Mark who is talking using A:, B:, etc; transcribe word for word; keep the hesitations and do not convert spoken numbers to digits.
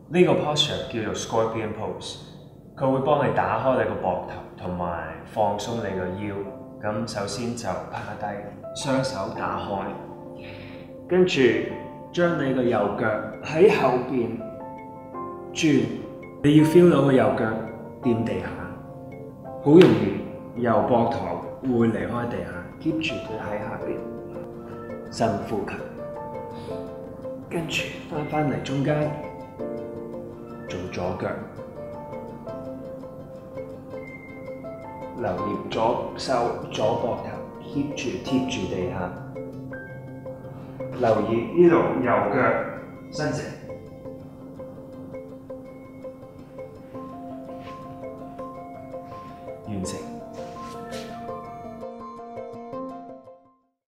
A: 呢個 posture 叫做 Scorpion Pose，佢會幫你打開你個膊頭同埋放鬆你個腰。咁首先就趴低，雙手打開，跟住將你個右腳喺後邊轉，你要 feel 到個右腳掂地下，好容易右膊頭會離開地下 ，keep 住佢喺下邊，深呼吸，跟住翻返嚟中間做左腳，留意左手左膊頭 keep 住貼住地下，留意呢度右腳伸直。